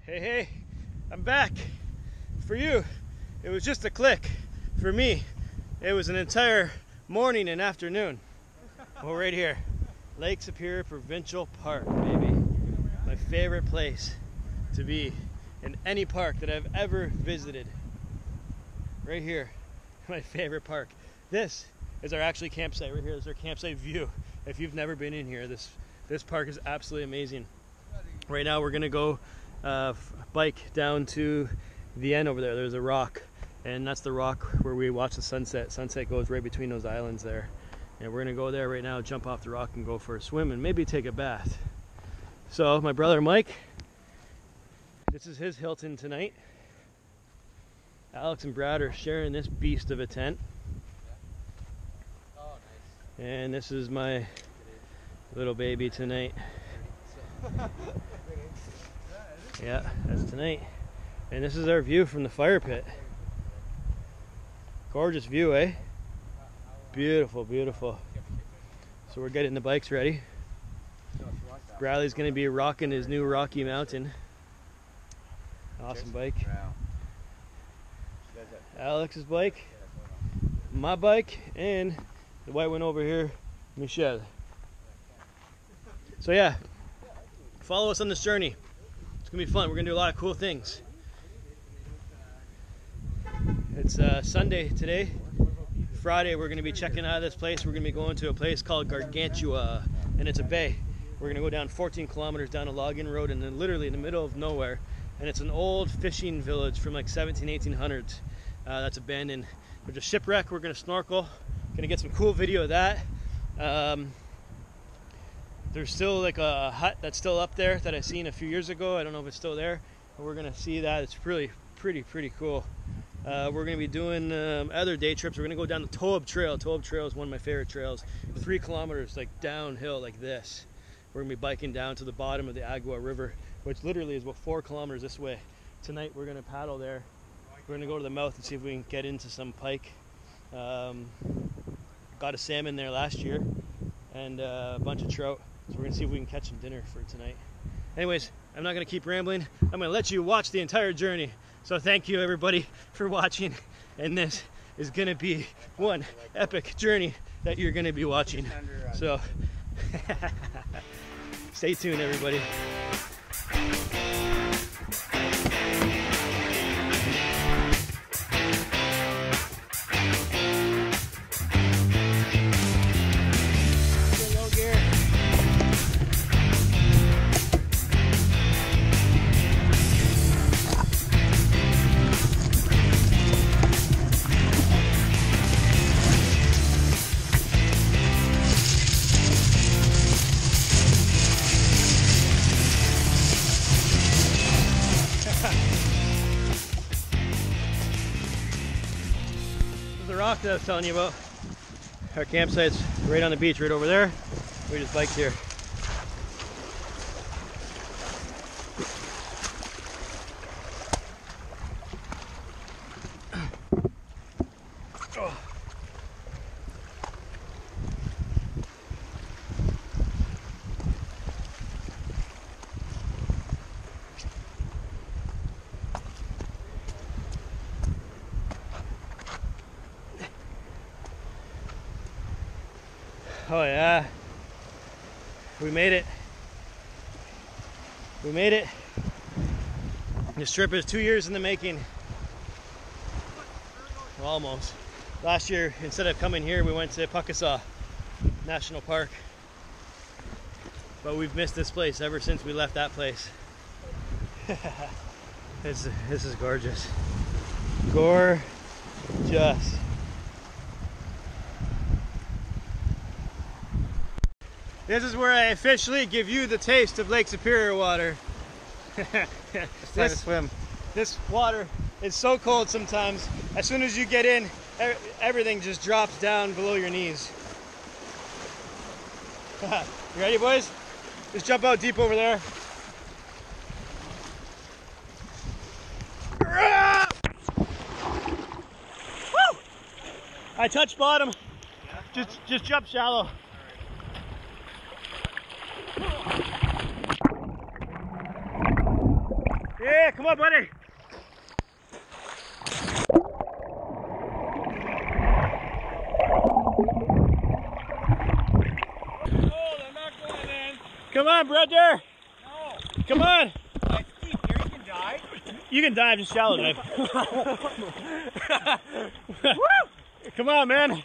Hey, I'm back. For you, it was just a click. For me, it was an entire morning and afternoon. Well, right here, Lake Superior Provincial Park, baby. My favorite place to be in any park that I've ever visited. Right here, my favorite park. This is our actually campsite right here. This is our campsite view. If you've never been in here, this park is absolutely amazing. Right now we're gonna go bike down to the end over there. There's a rock, and that's the rock where we watch the sunset. Sunset goes right between those islands there, and we're gonna go there right now, jump off the rock and go for a swim and maybe take a bath. So my brother Mike, this is his Hilton tonight. Alex and Brad are sharing this beast of a tent. Oh, nice. And this is my little baby tonight. Yeah, that's tonight. And this is our view from the fire pit. Gorgeous view, eh? Beautiful, beautiful. So we're getting the bikes ready. Bradley's gonna be rocking his new Rocky Mountain. Awesome bike. Alex's bike, my bike, and the white one over here, Michelle. So yeah, follow us on this journey. It's gonna be fun. We're gonna do a lot of cool things. It's Sunday today. Friday we're gonna be checking out of this place. We're gonna be going to a place called Gargantua, and it's a bay. We're gonna go down 14 kilometers down a logging road, and then literally in the middle of nowhere. And it's an old fishing village from like 1800s. That's abandoned. There's a shipwreck. We're gonna snorkel. Gonna get some cool video of that. There's still like a hut that's still up there that I seen a few years ago. I don't know if it's still there, but we're gonna see that. It's really pretty cool. We're gonna be doing other day trips. We're gonna go down the Toab Trail. Toab Trail is one of my favorite trails. 3 kilometers like downhill like this. We're gonna be biking down to the bottom of the Agua River, which literally is about 4 kilometers this way. Tonight we're gonna paddle there. We're gonna go to the mouth and see if we can get into some pike. Got a salmon there last year and a bunch of trout. So we're gonna see if we can catch some dinner for tonight. Anyways, I'm not gonna keep rambling. I'm gonna let you watch the entire journey. So thank you everybody for watching. And this is gonna be one epic journey that you're gonna be watching. So stay tuned everybody. The rock that I was telling you about. Our campsite's right on the beach, right over there. We just biked here. Oh yeah, we made it. We made it. This trip is 2 years in the making. Well, almost. Last year, instead of coming here, we went to PIKE National Park. But we've missed this place ever since we left that place. This is gorgeous. Gorgeous. This is where I officially give you the taste of Lake Superior water. It's time to swim. This water is so cold sometimes. As soon as you get in, everything just drops down below your knees. You ready, boys? Just jump out deep over there. Woo! I touched bottom. Just jump shallow. Yeah, come on, buddy. Oh, they're not going in. Come on, brother. No. Come on. It's deep here. You can dive. You can dive, just shallow dive. Woo! Come on, man.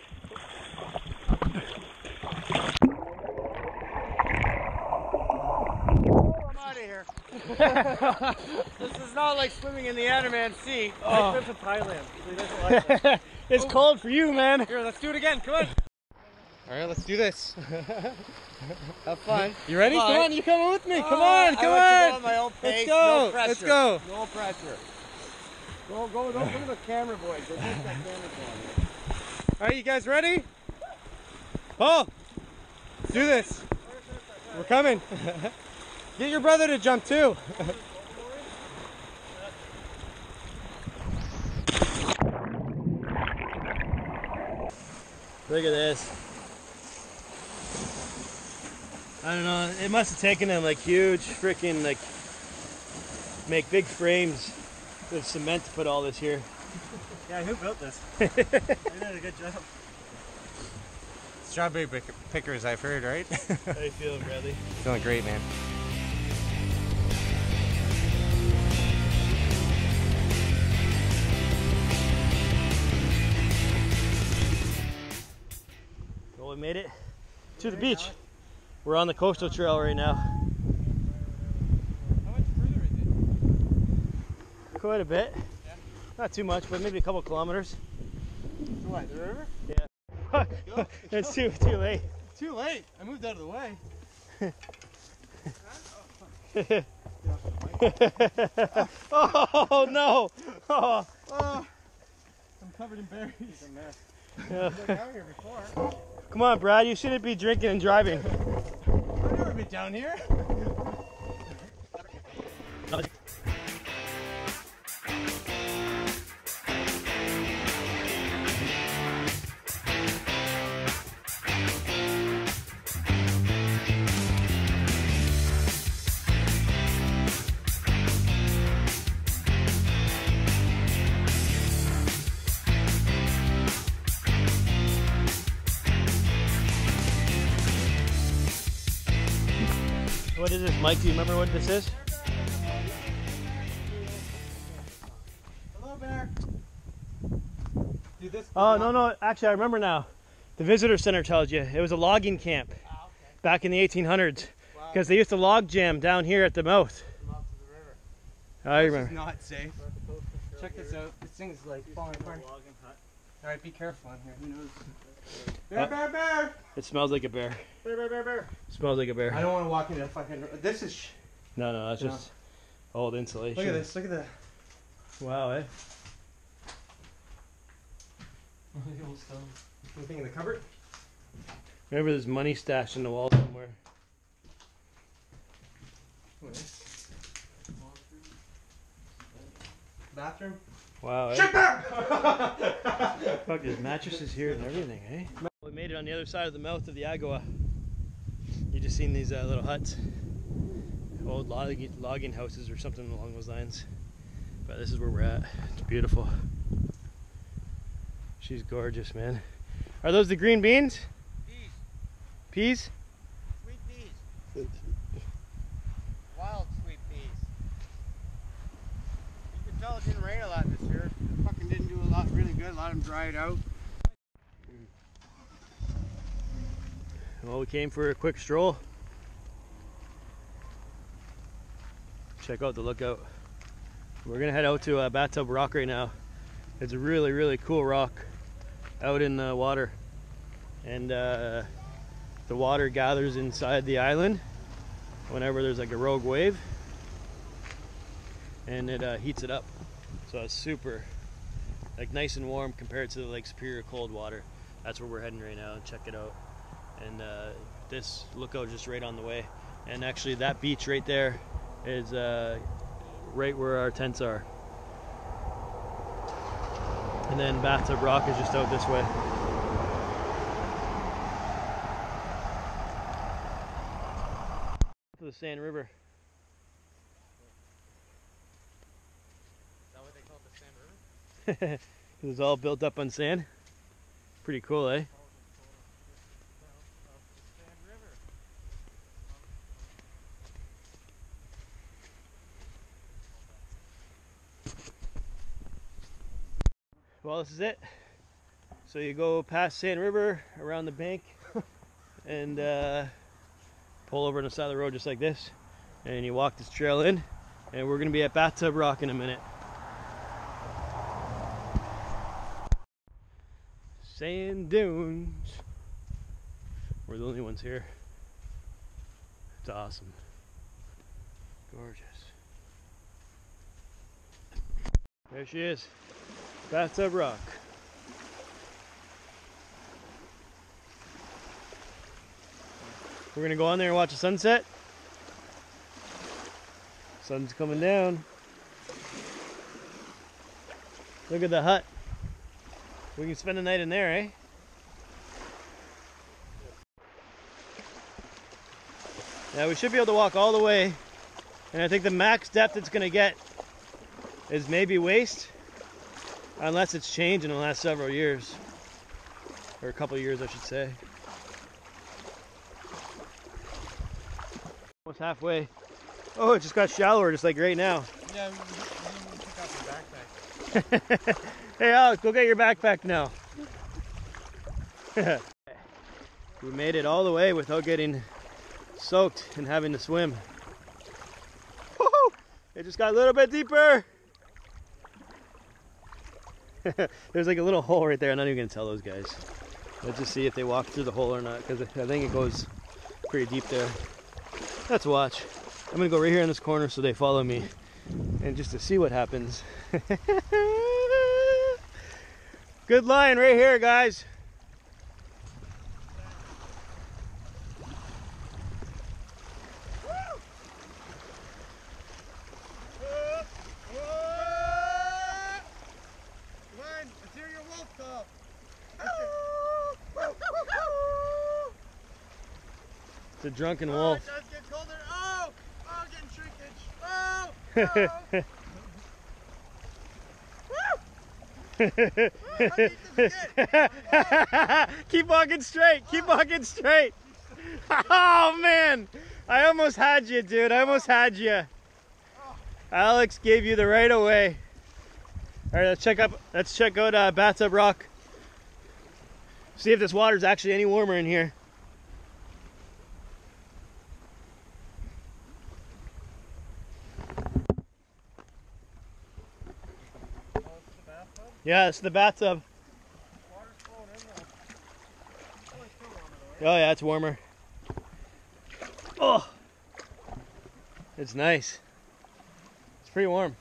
I'm out of here. This is not like swimming in the Andaman Sea. I swim to Thailand. So he doesn't like that. It's cold for you, man. Here, let's do it again. Come on. All right, let's do this. Have fun. You ready? Come on, you coming with me. Come on, I like to come go on. on my own pace. Let's go. No pressure. Let's go. No pressure. Go. Don't look at the camera, boys. Don't use that camera phone. All right, you guys ready? Oh, let's do this. We're coming. Get your brother to jump too. Look at this. I don't know, it must have taken them like huge freaking like make big frames with cement to put all this here. Yeah, who built this? They did a good job. Strawberry pickers, I've heard, right? How you feeling, Bradley? Feeling great, man. Well, we made it to the beach. We're on the coastal trail right now. How much further is it? Quite a bit. Yeah. Not too much, but maybe a couple kilometers. To what, the river? Yeah. It's too late. Too late. I moved out of the way. Oh no! Oh. I'm covered in berries. It's a mess. Yeah. I've been down here before. Come on, Brad, you shouldn't be drinking and driving. I've never been down here. What is this, Mike? Do you remember what this is? Hello, bear. Dude, this Oh, no. Actually, I remember now. The visitor center tells you. It was a logging camp back in the 1800s. Because they used to log jam down here at the mouth. I remember. This is not safe. Check this out. This thing's like falling apart. Alright, be careful in here. Who knows? Bear! It smells like a bear. Bear! Smells like a bear. I don't want to walk into that fucking... This is... No, that's just old insulation. Look at this. Look at that. Wow, eh? The old stone. Anything in the cupboard? Remember there's money stashed in the wall somewhere. What is this? Bathroom? Wow, eh? Shit, bear! Fuck, there's mattresses here and everything, eh? We made it on the other side of the mouth of the Agua. You just seen these little huts. Old logging houses or something along those lines. But this is where we're at. It's beautiful. She's gorgeous, man. Are those the green beans? Peas. Peas? Sweet peas. Wild sweet peas. You can tell it didn't rain a lot this year. It fucking didn't do a lot really good. A lot of them dried out. Well, we came for a quick stroll. Check out the lookout. We're gonna head out to Bathtub Rock right now. It's a really, really cool rock out in the water. And the water gathers inside the island whenever there's like a rogue wave. And it heats it up. So it's super, like nice and warm compared to the Lake Superior cold water. That's where we're heading right now. Check it out. And this lookout is just right on the way. And actually that beach right there is right where our tents are. And then Bathtub Rock is just out this way. To the Sand River. Because it's all built up on sand. Pretty cool, eh? Well, this is it. So you go past Sand River, around the bank, and pull over on the side of the road just like this. And you walk this trail in, and we're going to be at Bathtub Rock in a minute. Sand dunes. We're the only ones here. It's awesome. Gorgeous. There she is. Bathtub Rock. We're gonna go on there and watch the sunset. Sun's coming down. Look at the hut. We can spend the night in there, eh? Yeah, we should be able to walk all the way. And I think the max depth it's gonna get is maybe waist. Unless it's changed in the last several years. Or a couple of years, I should say. Almost halfway. Oh, it just got shallower, just like right now. Yeah, we took out the backpack. Hey, Alex, go get your backpack now. We made it all the way without getting soaked and having to swim. Woo-hoo! It just got a little bit deeper. There's like a little hole right there. I'm not even gonna tell those guys. Let's just see if they walk through the hole or not, because I think it goes pretty deep there. Let's watch. I'm gonna go right here in this corner so they follow me, and just to see what happens. Good line right here, guys. It's a drunken wolf. It does get colder. Oh, getting shrinkage. Keep walking straight. Keep walking straight. Oh man, I almost had you, dude. I almost had you. Alex gave you the right of way. All right, let's check out Bathtub Rock. See if this water's actually any warmer in here. Yeah, it's the bathtub. Water's flowing in though. Oh, it's still warmer though. Oh yeah, it's warmer. Oh, it's nice. It's pretty warm.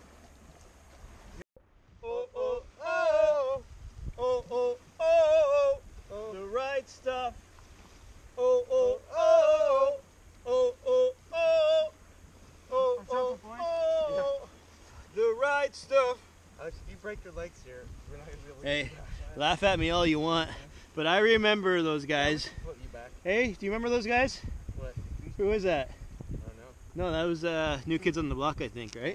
Oh, oh, oh, oh, oh, oh, oh, the right stuff. Oh, oh, oh, oh, oh, oh, oh, oh, oh, the right stuff. Alex, if you break your legs here, we're not gonna be able to Hey, get you back. laugh at me all you want, but I remember those guys. Put you back. Hey, do you remember those guys? What? Who was that? I don't know. No, that was New Kids on the Block, I think, right?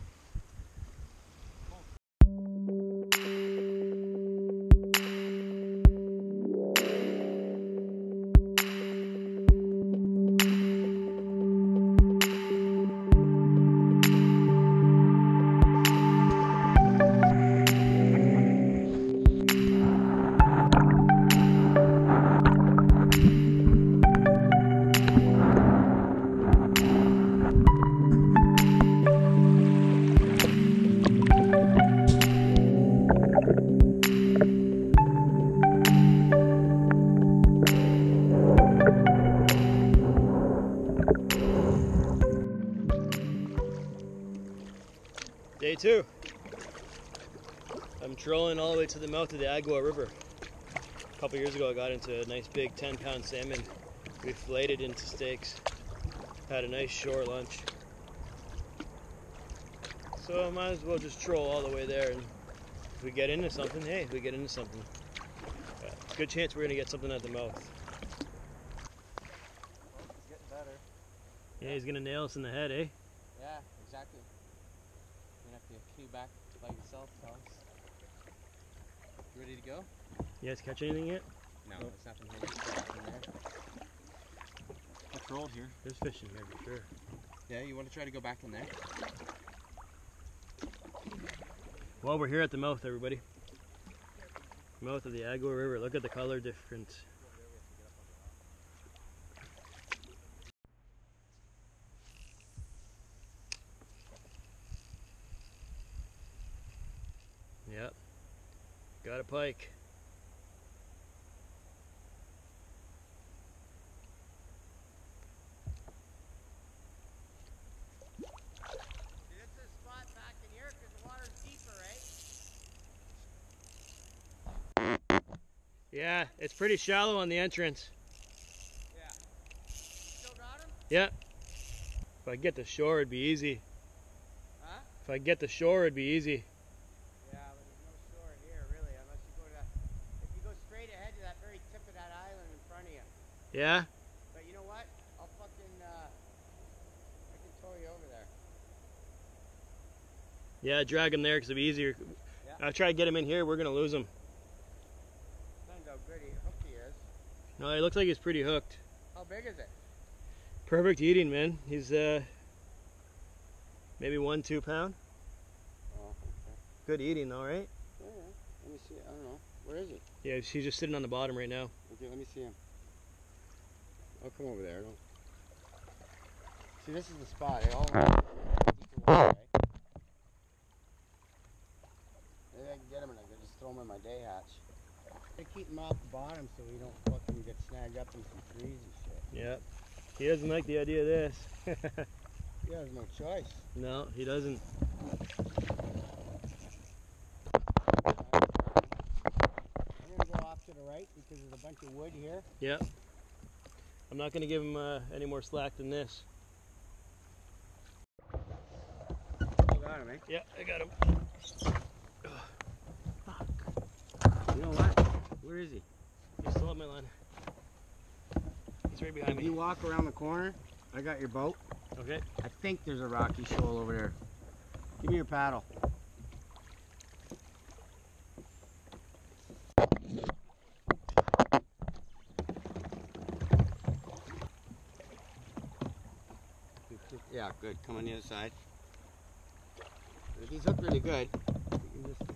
Day two. I'm trolling all the way to the mouth of the Agua River. A couple years ago I got into a nice big 10-pound salmon. We filleted it into steaks. Had a nice shore lunch. So I might as well just troll all the way there, and if we get into something, hey, we get into something. Good chance we're gonna get something at the mouth. Well, it's getting better. Yeah, he's gonna nail us in the head, eh? Yeah, exactly. You're gonna have to cue back by yourself, Alex. Ready to go? You guys catch anything yet? No, it's nothing here. There's nothing there. What's rolled here? There's fish in here for sure. Yeah, you want to try to go back in there? Well, we're here at the mouth, everybody. Mouth of the Agua River. Look at the color difference. Yep. Got a pike. Yeah, it's pretty shallow on the entrance. Yeah. Still got him? Yeah. If I get the shore, it'd be easy. Huh? If I get the shore, it'd be easy. Yeah, but there's no shore here, really, unless you go to that. If you go straight ahead to that very tip of that island in front of you. Yeah? But you know what? I'll fucking, I can tow you over there. Yeah, drag him there because it'd be easier. Yeah. I'll try to get him in here. We're going to lose him. Depends how good hooked he is. No, it looks like he's pretty hooked. How big is it? Perfect eating, man. He's maybe 1-2 pound. Oh, okay. Good eating, all right? Yeah, yeah. Let me see. I don't know. Where is he? Yeah, he's just sitting on the bottom right now. Okay, let me see him. I'll come over there. See, this is the spot. They all deeper water, right? Maybe I can get him and I can just throw him in my day hatch. They keep him off the bottom so he don't fucking get snagged up in some trees and shit. Yeah. He doesn't like the idea of this. He has no choice. No, he doesn't. I'm gonna go off to the right because there's a bunch of wood here. Yeah. I'm not going to give him any more slack than this. You got him, eh? Yeah, I got him. Fuck. You know what? Where is he? He's still on my line. He's right behind If me. you walk around the corner, I got your boat. Okay. I think there's a rocky shoal over there. Give me your paddle. Yeah, good. Come on the other side. If he's hooked really good, you can just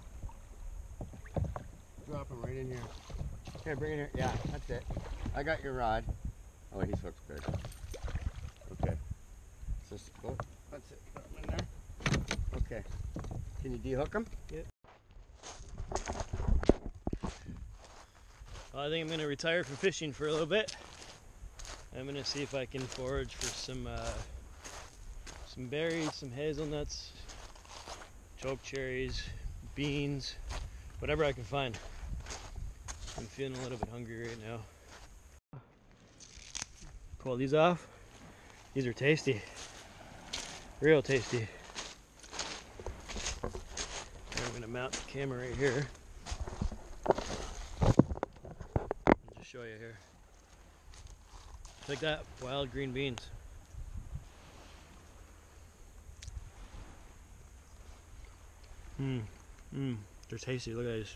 drop him right in here. Here, bring it here. Yeah, that's it. I got your rod. Oh, he's hooked good. Okay. So go. That's it. Put him in there. Okay. Can you de-hook him? Yeah. Well, I think I'm going to retire from fishing for a little bit. I'm going to see if I can forage for some berries, some hazelnuts, choke cherries, beans, whatever I can find. I'm feeling a little bit hungry right now. Pull these off. These are tasty. Real tasty. And I'm going to mount the camera right here. And just show you here. Like that, wild green beans. They're tasty. Look at this.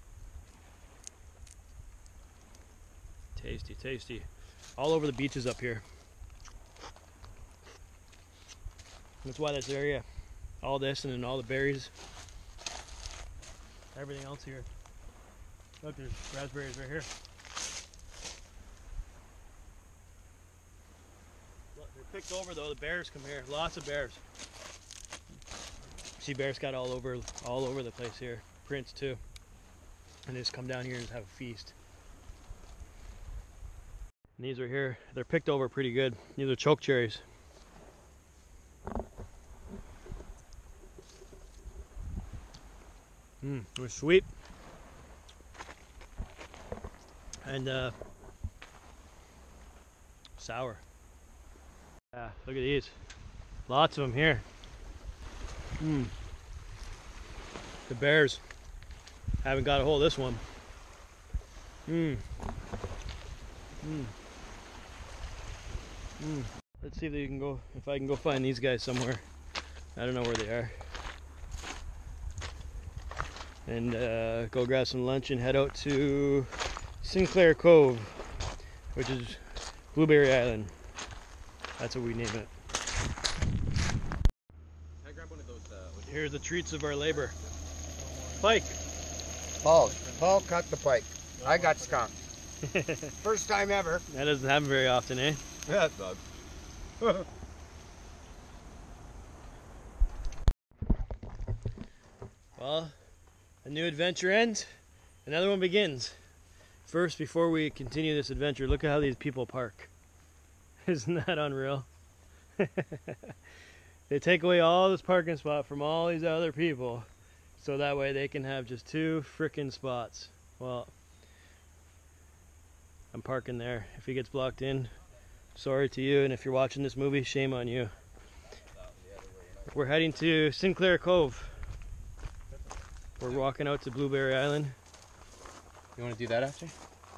Tasty, tasty. All over the beaches up here. That's why this area, all this and then all the berries, everything else here. Look, there's raspberries right here. Look, they're picked over though. The bears come here. Lots of bears. See bears got all over the place here. Prints too. And they just come down here and have a feast. And these are here. They're picked over pretty good. These are choke cherries. They're sweet. And sour. Yeah, look at these. Lots of them here. The bears haven't got a hold of this one. Let's see if they can go. If I can go find these guys somewhere. I don't know where they are. and go grab some lunch and head out to Sinclair Cove, which is Blueberry Island. That's what we name it. I grab one of those. Here's the treats of our labor. Pike. Paul caught the pike. I got skunked. First time ever. That doesn't happen very often, eh? Yeah, it does. Well, a new adventure ends, another one begins. First, before we continue this adventure, look at how these people park. Isn't that unreal? They take away all this parking spot from all these other people, so that way they can have just 2 frickin' spots. Well, I'm parking there. If he gets blocked in, sorry to you, and if you're watching this movie, shame on you. We're heading to Sinclair Cove. We're walking out to Blueberry Island. You want to do that after?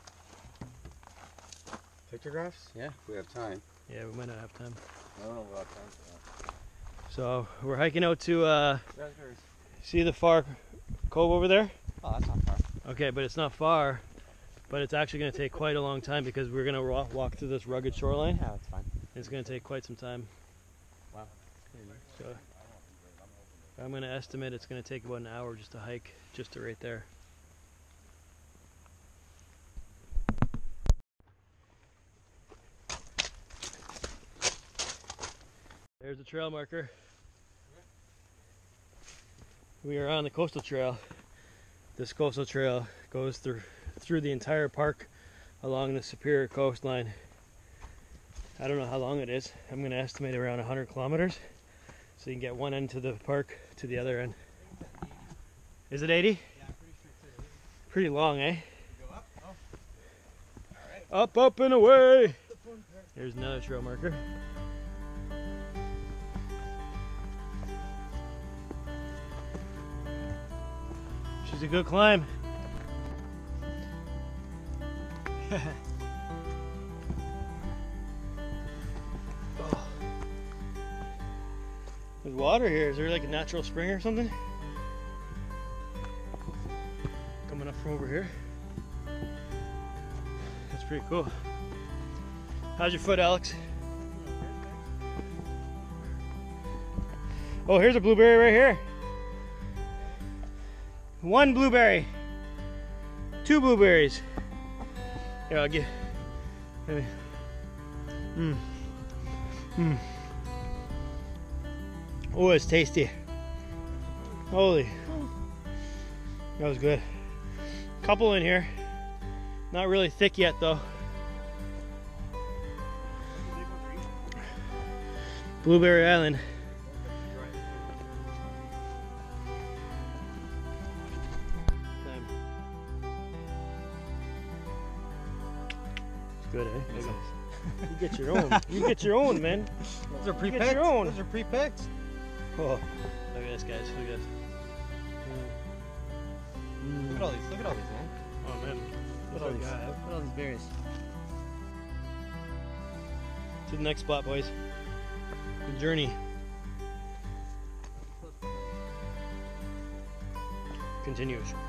Pictographs? Yeah. We have time. Yeah, we might not have time. I don't know if we'll have time for that. So we're hiking out to Raspberries. see the far cove over there? Oh, that's not far. Okay, but it's not far, but it's actually going to take quite a long time because we're going to walk through this rugged shoreline. Yeah, that's fine. It's going to take quite some time. Wow. So I'm going to estimate it's going to take about an hour just to hike just to right there. There's the trail marker. We are on the coastal trail. This coastal trail goes through the entire park along the Superior coastline. I don't know how long it is. I'm going to estimate around 100 kilometers. So you can get one end to the park to the other end. Is it 80? Yeah, I'm pretty sure it's 80. Pretty long, eh? Go up? Oh. Alright. Up, up, and away! Here's another trail marker. She's a good climb. Oh. There's water here. Is there like a natural spring or something? Coming up from over here. That's pretty cool. How's your foot, Alex? Oh, here's a blueberry right here. 1 blueberry. 2 blueberries. Here, I'll give. Oh, it's tasty. Holy. That was good. Couple in here. Not really thick yet, though. Blueberry Island. Good, eh? You get your own. You get your own, man. Those are pre-picked. Get your own. Those are pre-picked. Oh, look at this, guys. Look at this. Look at all these. Look at all these, man. Oh man. Look at all these. Look at all these berries. To the next spot, boys. The journey continues.